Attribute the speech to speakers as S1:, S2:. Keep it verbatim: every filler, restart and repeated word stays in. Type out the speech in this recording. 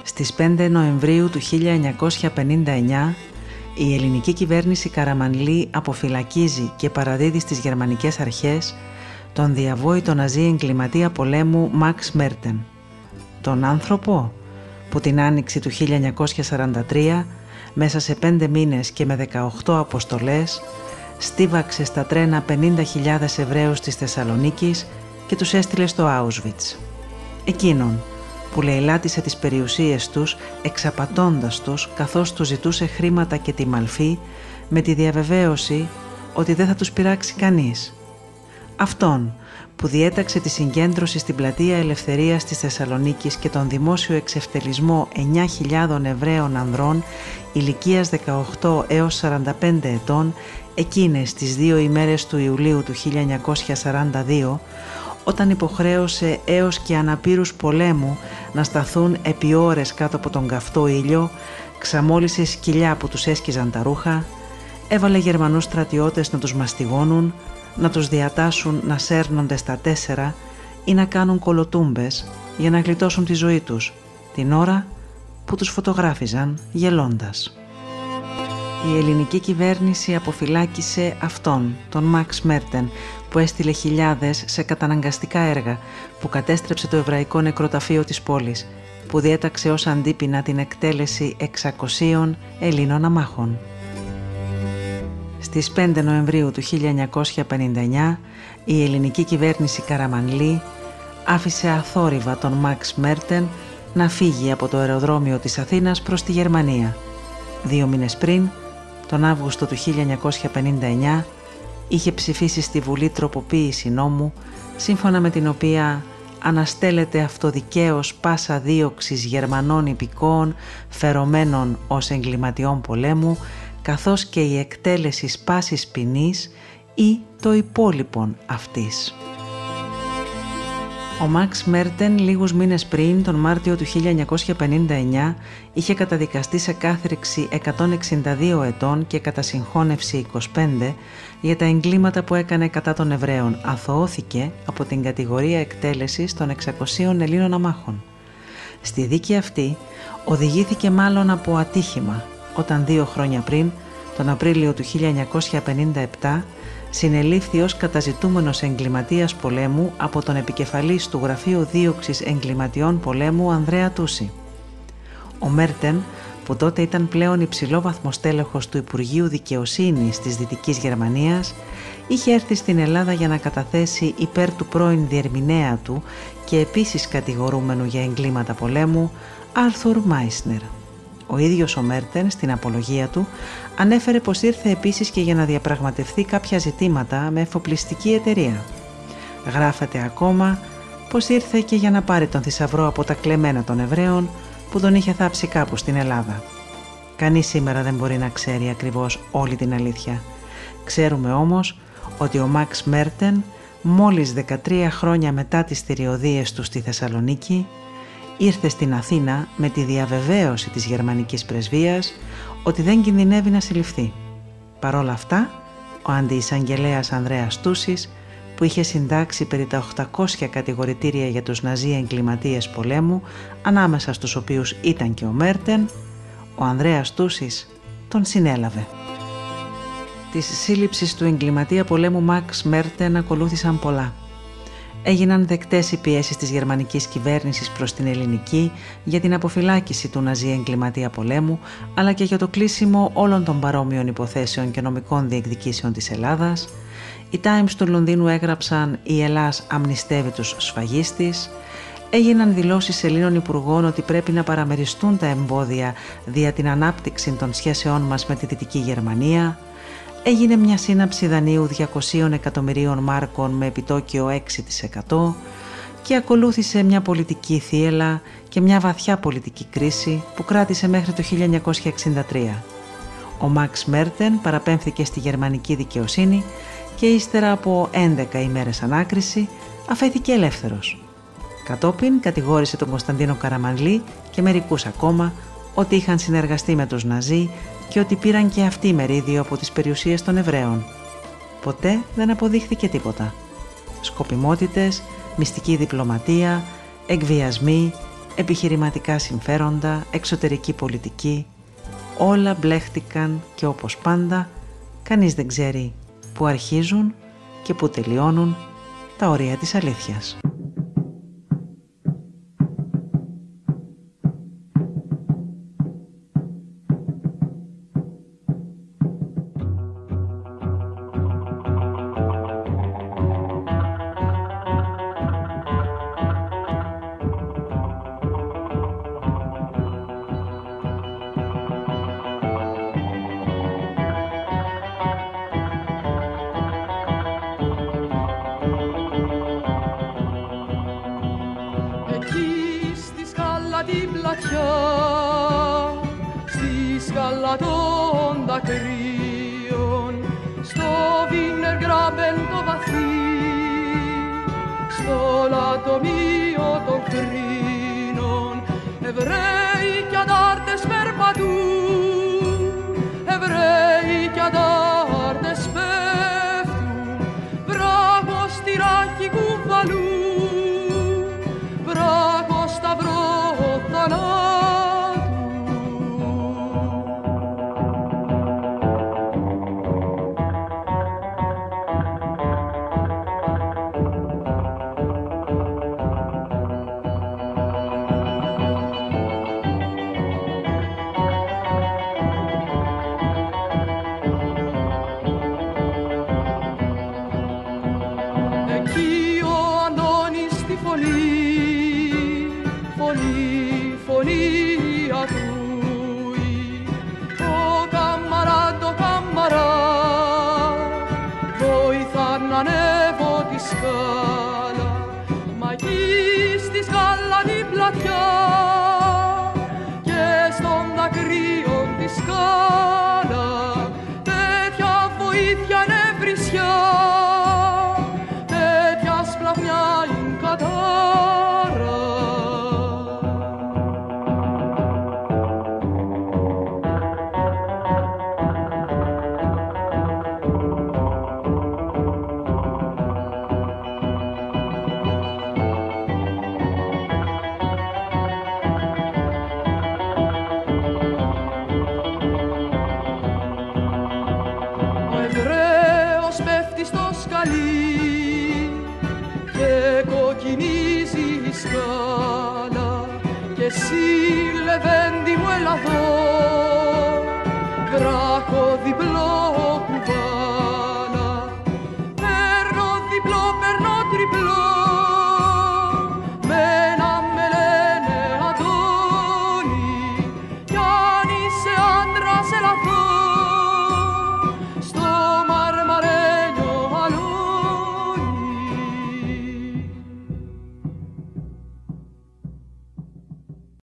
S1: Στις πέντε Νοεμβρίου του χίλια εννιακόσια πενήντα εννιά η ελληνική κυβέρνηση Καραμανλή αποφυλακίζει και παραδίδει στις γερμανικές αρχές τον διαβόητο ναζί εγκληματία πολέμου Μαξ Μέρτεν. Τον άνθρωπο που την άνοιξη του χίλια εννιακόσια σαράντα τρία μέσα σε πέντε μήνες και με δεκαοκτώ αποστολές στίβαξε στα τρένα πενήντα χιλιάδες Εβραίους της Θεσσαλονίκης και τους έστειλε στο Auschwitz. Εκείνον που λαιλάτισε τις περιουσίες τους εξαπατώντας τους καθώς τους ζητούσε χρήματα και τη μαλφή με τη διαβεβαίωση ότι δεν θα τους πειράξει κανείς. Αυτόν που διέταξε τη συγκέντρωση στην Πλατεία Ελευθερίας της Θεσσαλονίκης και τον δημόσιο εξευτελισμό εννιά χιλιάδων Εβραίων ανδρών ηλικίας δεκαοκτώ έως σαράντα πέντε ετών εκείνες τις δύο ημέρες του Ιουλίου του χίλια εννιακόσια σαράντα δύο, όταν υποχρέωσε έως και αναπήρους πολέμου να σταθούν επί ώρες κάτω από τον καυτό ήλιο, ξαμόλυσε σκυλιά που τους έσκιζαν τα ρούχα, έβαλε Γερμανούς στρατιώτες να τους μαστιγώνουν, να τους διατάσσουν να σέρνονται στα τέσσερα ή να κάνουν κολοτούμπες για να γλιτώσουν τη ζωή τους, την ώρα που τους φωτογράφιζαν γελώντας. Η ελληνική κυβέρνηση αποφυλάκησε αυτόν, τον Μαξ Μέρτεν, που έστειλε χιλιάδες σε καταναγκαστικά έργα, που κατέστρεψε το εβραϊκό νεκροταφείο της πόλης, που διέταξε ως αντίπεινα την εκτέλεση εξακοσίων Ελλήνων αμάχων. Στις πέντε Νοεμβρίου του χίλια εννιακόσια πενήντα εννιά η ελληνική κυβέρνηση Καραμανλή άφησε αθόρυβα τον Μαξ Μέρτεν να φύγει από το αεροδρόμιο της Αθήνας προς τη Γερμανία. Δύο μήνες πριν, τον Αύγουστο του χίλια εννιακόσια πενήντα εννιά, είχε ψηφίσει στη Βουλή τροποποίηση νόμου, σύμφωνα με την οποία αναστέλλεται αυτοδικαίως πάσα δίωξης Γερμανών υπηκόων φερωμένων ως εγκληματιών πολέμου, καθώς και η εκτέλεση πάσης ποινής ή το υπόλοιπον αυτής. Ο Μαξ Μέρτεν λίγους μήνες πριν, τον Μάρτιο του χίλια εννιακόσια πενήντα εννιά, είχε καταδικαστεί σε κάθριξη εκατόν εξήντα δύο ετών και κατά συγχώνευση είκοσι πέντε για τα εγκλήματα που έκανε κατά των Εβραίων. Αθωώθηκε από την κατηγορία εκτέλεσης των εξακοσίων Ελλήνων αμάχων. Στη δίκη αυτή οδηγήθηκε μάλλον από ατύχημα, όταν δύο χρόνια πριν, τον Απρίλιο του χίλια εννιακόσια πενήντα επτά, συνελήφθη ως καταζητούμενος εγκληματίας πολέμου από τον επικεφαλής του Γραφείου Δίωξης Εγκληματιών Πολέμου Ανδρέα Τούση. Ο Μέρτεν, που τότε ήταν πλέον υψηλόβαθμος τέλεχος του Υπουργείου Δικαιοσύνης της Δυτικής Γερμανίας, είχε έρθει στην Ελλάδα για να καταθέσει υπέρ του πρώην διερμηνέα του και επίσης κατηγορούμενου για εγκλήματα πολέμου, Άρθουρ Μάισνερ. Ο ίδιος ο Μέρτεν στην απολογία του ανέφερε πως ήρθε επίσης και για να διαπραγματευτεί κάποια ζητήματα με εφοπλιστική εταιρεία. Γράφεται ακόμα πως ήρθε και για να πάρει τον θησαυρό από τα κλεμμένα των Εβραίων που τον είχε θάψει κάπου στην Ελλάδα. Κανείς σήμερα δεν μπορεί να ξέρει ακριβώς όλη την αλήθεια. Ξέρουμε όμως ότι ο Μαξ Μέρτεν, μόλις δεκατρία χρόνια μετά τις θηριωδίες του στη Θεσσαλονίκη, ήρθε στην Αθήνα με τη διαβεβαίωση της γερμανικής πρεσβείας ότι δεν κινδυνεύει να συλληφθεί. Παρόλα αυτά, ο αντιεισαγγελέας Ανδρέας Τούσης, που είχε συντάξει περί τα οκτακόσια κατηγορητήρια για τους ναζί εγκληματίες πολέμου, ανάμεσα στους οποίους ήταν και ο Μέρτεν, ο Ανδρέας Τούσης τον συνέλαβε. Της σύλληψης του εγκληματία πολέμου Μαξ Μέρτεν ακολούθησαν πολλά. Έγιναν δεκτές οι πιέσεις της γερμανικής κυβέρνησης προς την ελληνική για την αποφυλάκηση του ναζί εγκληματία πολέμου, αλλά και για το κλείσιμο όλων των παρόμοιων υποθέσεων και νομικών διεκδικήσεων της Ελλάδας. Οι Times του Λονδίνου έγραψαν «Η Ελλάς αμνηστεύει τους σφαγίστης». Έγιναν δηλώσεις Ελλήνων υπουργών ότι πρέπει να παραμεριστούν τα εμπόδια δια την ανάπτυξη των σχέσεών μας με τη Δυτική Γερμανία. Έγινε μια σύναψη δανείου διακοσίων εκατομμυρίων μάρκων με επιτόκιο έξι τοις εκατό και ακολούθησε μια πολιτική θύελλα και μια βαθιά πολιτική κρίση που κράτησε μέχρι το χίλια εννιακόσια εξήντα τρία. Ο Μαξ Μέρτεν παραπέμφθηκε στη γερμανική δικαιοσύνη και ύστερα από έντεκα ημέρες ανάκριση αφέθηκε ελεύθερος. Κατόπιν κατηγόρησε τον Κωνσταντίνο Καραμανλή και μερικούς ακόμα ότι είχαν συνεργαστεί με τους Ναζί και ότι πήραν και αυτοί μερίδιο από τις περιουσίες των Εβραίων. Ποτέ δεν αποδείχθηκε τίποτα. Σκοπιμότητες, μυστική διπλωματία, εκβιασμοί, επιχειρηματικά συμφέροντα, εξωτερική πολιτική, όλα μπλέχτηκαν και όπως πάντα κανείς δεν ξέρει που αρχίζουν και που τελειώνουν τα όρια της αλήθειας.
S2: και κοκκινίζει η σκάλα και εσύ